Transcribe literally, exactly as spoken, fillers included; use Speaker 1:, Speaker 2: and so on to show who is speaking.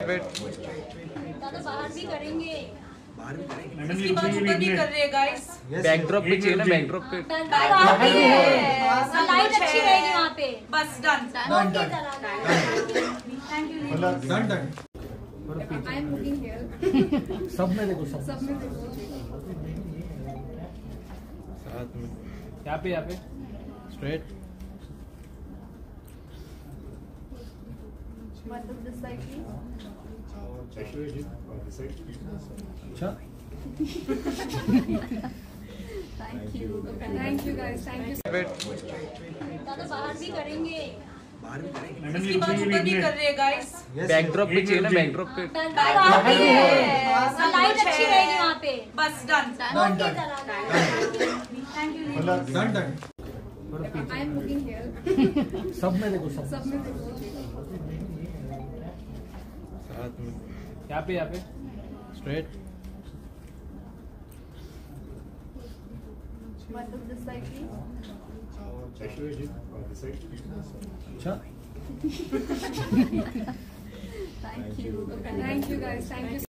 Speaker 1: दादा बाहर भी करेंगे,
Speaker 2: बाहर भी करेंगे।
Speaker 3: इसकी बात ऊपर नहीं कर रहे गाइस।
Speaker 4: बैकड्रॉप पे चाहिए ना, बैकड्रॉप पे
Speaker 1: लाइट अच्छी रहेगी वहाँ पे।
Speaker 3: बस done
Speaker 2: done done
Speaker 1: thank you.
Speaker 2: Done done
Speaker 1: I am looking here.
Speaker 2: सब में देखो, सब
Speaker 1: सब में देखो।
Speaker 4: साथ में यहाँ पे, यहाँ पे स्ट्रेट।
Speaker 1: मतलब दिस साइड प्लीज।
Speaker 2: अच्छा
Speaker 1: thank you thank you guys, thank you. दादा बाहर भी करेंगे,
Speaker 2: बाहर भी करेंगे।
Speaker 3: इसकी बात ऊपर नहीं कर रहे गाइस।
Speaker 4: बैकड्रॉप पे चाहिए ना, बैकड्रॉप पे
Speaker 1: लाइट अच्छी रहेगी वहाँ पे।
Speaker 3: बस done
Speaker 2: done done
Speaker 1: thank you.
Speaker 2: Done done
Speaker 1: I am looking here.
Speaker 2: सब में देखो, सब
Speaker 1: सब में देखो।
Speaker 4: साथ में यहाँ पे, यहाँ पे स्ट्रेट।
Speaker 1: मतलब दिस साइड प्लीज।
Speaker 2: अच्छा
Speaker 1: thank you thank you guys, thank you.